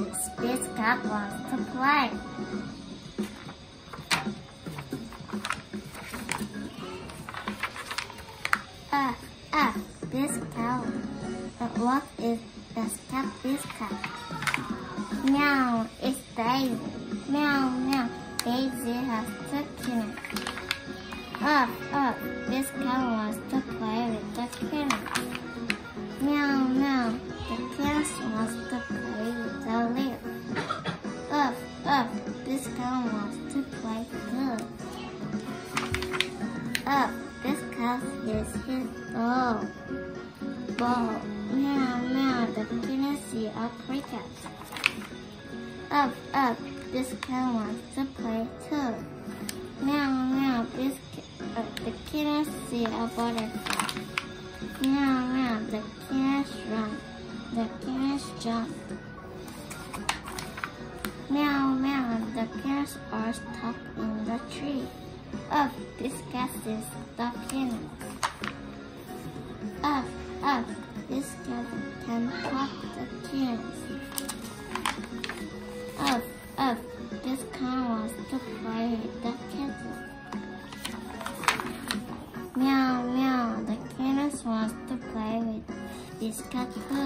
Biscuit wants to play. Biscuit. What is Biscuit? Meow, it's Daisy. Meow, meow, Daisy has two kittens. Biscuit wants to play with the kittens. Meow, meow, the kittens wants to play with the leaf. Biscuit wants to play too. Biscuit is his ball. Meow, meow, the kittens see a cricket. Biscuit wants to play too. Meow, meow, the kittens see a butterfly. Meow, meow, the kittens run. The kittens jump. Meow, meow, the kittens are stuck in the tree. Biscuit is the kittens. Biscuit can talk the kittens. Biscuit wants to play with the kittens. Meow, meow, the kittens wants to play with Biscuit too.